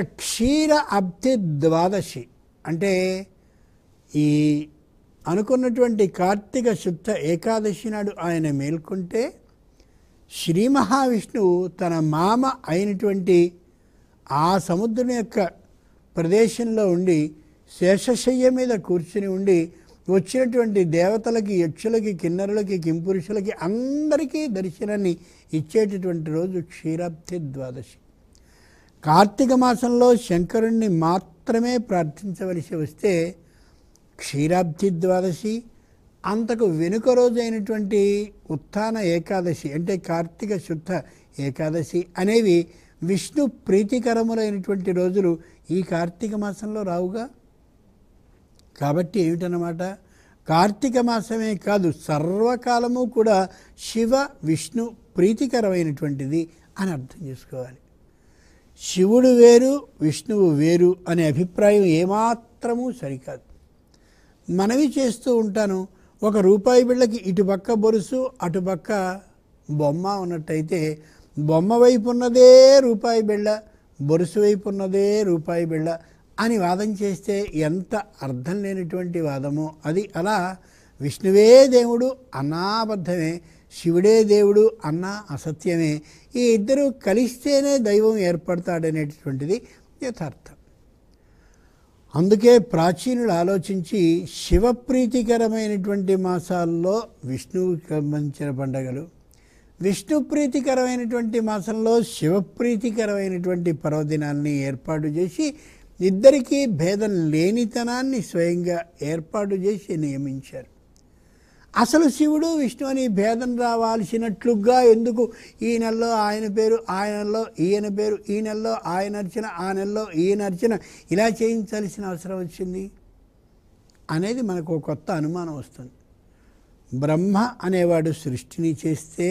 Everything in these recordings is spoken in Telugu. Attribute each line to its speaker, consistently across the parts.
Speaker 1: క్షీర అబ్ధి ద్వాదశి అంటే ఈ అనుకున్నటువంటి కార్తీక శుద్ధ ఏకాదశి నాడు ఆయన మేల్కొంటే శ్రీ మహావిష్ణువు తన మామ అయినటువంటి ఆ సముద్రం యొక్క ప్రదేశంలో ఉండి శేషశయ్య మీద కూర్చుని ఉండి వచ్చినటువంటి దేవతలకి, యక్షులకి, కిన్నరులకి, కింపురుషులకి అందరికీ దర్శనాన్ని ఇచ్చేటటువంటి రోజు క్షీరాబ్ధి ద్వాదశి. కార్తీక మాసంలో శంకరుణ్ణి మాత్రమే ప్రార్థించవలసి వస్తే క్షీరాబ్ధి ద్వాదశి, అంతకు వెనుక రోజు అయినటువంటి ఉత్థాన ఏకాదశి అంటే కార్తీక శుద్ధ ఏకాదశి అనేవి విష్ణు ప్రీతికరములైనటువంటి రోజులు ఈ కార్తీక మాసంలో రావుగా. కాబట్టి ఏమిటన్నమాట, కార్తీక మాసమే కాదు సర్వకాలము కూడా శివ విష్ణు ప్రీతికరమైనటువంటిది అని అర్థం చేసుకోవాలి. శివుడు వేరు, విష్ణువు వేరు అనే అభిప్రాయం ఏమాత్రమూ సరికాదు. మనవి చేస్తూ ఉంటాను, ఒక రూపాయి బిళ్ళకి ఇటుపక్క బొరుసు అటుపక్క బొమ్మ ఉన్నట్టయితే బొమ్మ వైపు ఉన్నదే రూపాయి బిళ్ళ, బొరుసు వైపు ఉన్నదే రూపాయి బిళ్ళ అని వాదం చేస్తే ఎంత అర్థం లేనటువంటి వాదమో అది. అలా విష్ణువే దేవుడు అన్నా అబద్ధమే, శివుడే దేవుడు అన్నా అసత్యమే. ఈ ఇద్దరు కలిస్తేనే దైవం ఏర్పడతాడనేటటువంటిది యథార్థం. అందుకే ప్రాచీనులు ఆలోచించి శివప్రీతికరమైనటువంటి మాసాల్లో విష్ణువుకి సంబంధించిన పండగలు, విష్ణు ప్రీతికరమైనటువంటి మాసంలో శివప్రీతికరమైనటువంటి పర్వదినాల్ని ఏర్పాటు చేసి ఇద్దరికీ భేదం లేనితనాన్ని స్వయంగా ఏర్పాటు చేసి నియమించారు. అసలు శివుడు విష్ణు అని భేదం రావాల్సినట్లుగా ఎందుకు ఈ నెలలో ఆయన పేరు, ఆ నెలలో ఈయన పేరు, ఈ నెలలో ఆయన అర్చన, ఆ నెలలో ఈయన అర్చన ఇలా చేయించాల్సిన అవసరం వచ్చింది అనేది మనకు ఒక కొత్త అనుమానం వస్తుంది. బ్రహ్మ అనేవాడు సృష్టిని చేస్తే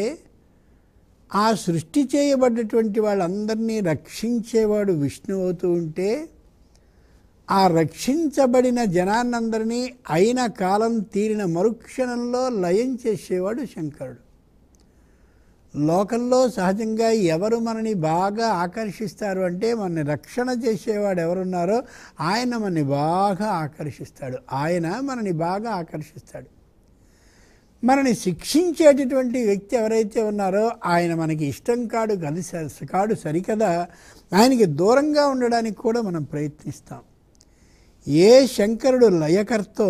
Speaker 1: ఆ సృష్టి చేయబడ్డటువంటి వాళ్ళందరినీ రక్షించేవాడు విష్ణు అవుతూ ఉంటే ఆ రక్షించబడిన జనాన్నందరినీ అయిన కాలం తీరిన మరుక్షణంలో లయం చేసేవాడు శంకరుడు. లోకంలో సహజంగా ఎవరు మనని బాగా ఆకర్షిస్తారు అంటే మనని రక్షణ చేసేవాడు ఎవరున్నారో ఆయన మనని బాగా ఆకర్షిస్తాడు. ఆయన మనని బాగా ఆకర్షిస్తాడు. మనని శిక్షించేటటువంటి వ్యక్తి ఎవరైతే ఉన్నారో ఆయన మనకి ఇష్టం కాడు సరికదా, ఆయనకి దూరంగా ఉండడానికి కూడా మనం ప్రయత్నిస్తాం. ఏ శంకరుడు లయకర్తో,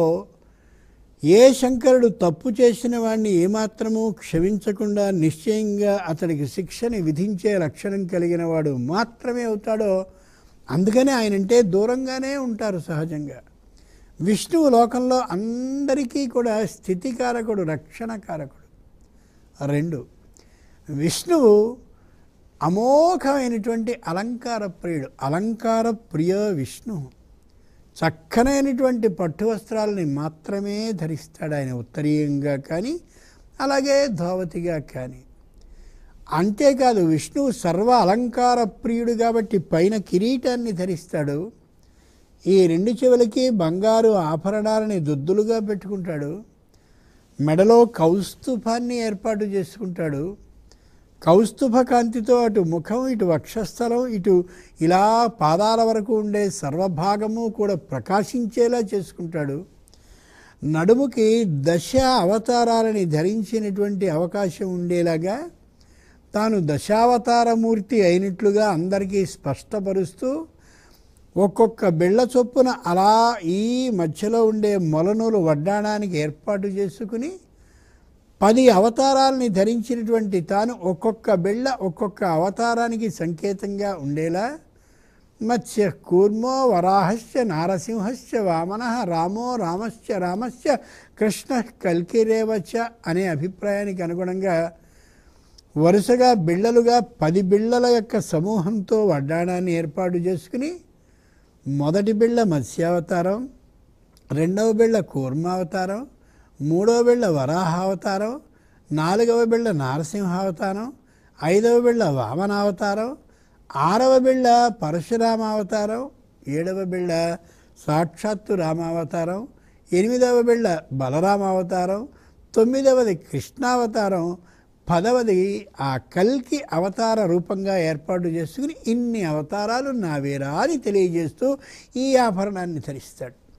Speaker 1: ఏ శంకరుడు తప్పు చేసిన వాడిని ఏమాత్రమూ క్షమించకుండా నిశ్చయంగా అతడికి శిక్షని విధించే లక్షణం కలిగిన వాడు మాత్రమే అవుతాడో అందుకనే ఆయనంటే దూరంగానే ఉంటారు సహజంగా. విష్ణువు లోకంలో అందరికీ కూడా స్థితికారకుడు, రక్షణకారకుడు. రెండు, విష్ణువు అమోఘమైనటువంటి అలంకార ప్రియుడు. అలంకార ప్రియ విష్ణు చక్కనైనటువంటి పట్టు వస్త్రాలని మాత్రమే ధరిస్తాడు ఆయన, ఉత్తరీయంగా కానీ అలాగే ధోవతిగా కానీ. అంతేకాదు విష్ణువు సర్వ అలంకార ప్రియుడు కాబట్టి పైన కిరీటాన్ని ధరిస్తాడు, ఈ రెండు చెవులకి బంగారు ఆభరణాలని దుద్దులుగా పెట్టుకుంటాడు, మెడలో కౌస్తుభాన్ని ఏర్పాటు చేసుకుంటాడు, కౌస్తుభ కాంతితో అటు ముఖం, ఇటు వక్షస్థలం, ఇటు ఇలా పాదాల వరకు ఉండే సర్వభాగము కూడా ప్రకాశించేలా చేసుకుంటాడు. నడుముకి 10 అవతారాలని ధరించినటువంటి అవకాశం ఉండేలాగా తాను దశావతారమూర్తి అయినట్లుగా అందరికీ స్పష్టపరుస్తూ ఒక్కొక్క బిళ్ళ చొప్పున అలా ఈ మధ్యలో ఉండే మొలనూలు వడ్డాణానికి ఏర్పాటు చేసుకుని 10 అవతారాలని ధరించినటువంటి తాను ఒక్కొక్క బిళ్ళ ఒక్కొక్క అవతారానికి సంకేతంగా ఉండేలా మత్స్య కూర్మో వరాహశ్చ నారసింహశ్చ వామనః రామో రామశ్చ రామశ్చ కృష్ణ కల్కిరేవచ అనే అభిప్రాయానికి అనుగుణంగా వరుసగా బిళ్ళలుగా 10 బిళ్ళల యొక్క సమూహంతో వడ్డాణాన్ని ఏర్పాటు చేసుకుని మొదటి బిళ్ళ మత్స్యావతారం, రెండవ బిళ్ళ కూర్మావతారం, మూడవ బిళ్ళ వరాహావతారం, నాలుగవ బిళ్ళ నారసింహావతారం, ఐదవ బిళ్ళ వామనావతారం, ఆరవ బిళ్ళ పరశురామావతారం, ఏడవ బిళ్ళ సాక్షాత్తు రామావతారం, ఎనిమిదవ బిళ్ళ బలరామావతారం, 9వది కృష్ణావతారం, పదవది ఆ కల్కి అవతార రూపంగా ఏర్పాటు చేసుకుని ఇన్ని అవతారాలు నావేరా అని తెలియజేస్తూ ఈ ఆభరణాన్ని ధరిస్తాడు.